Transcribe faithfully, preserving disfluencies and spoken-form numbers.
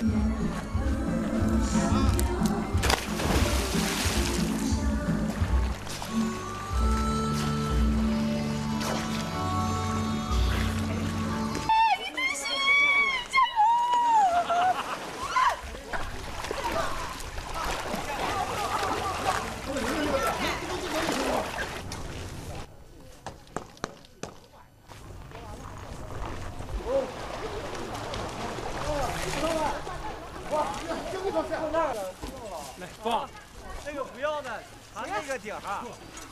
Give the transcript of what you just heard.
来放，那个不要的，弹那个顶上。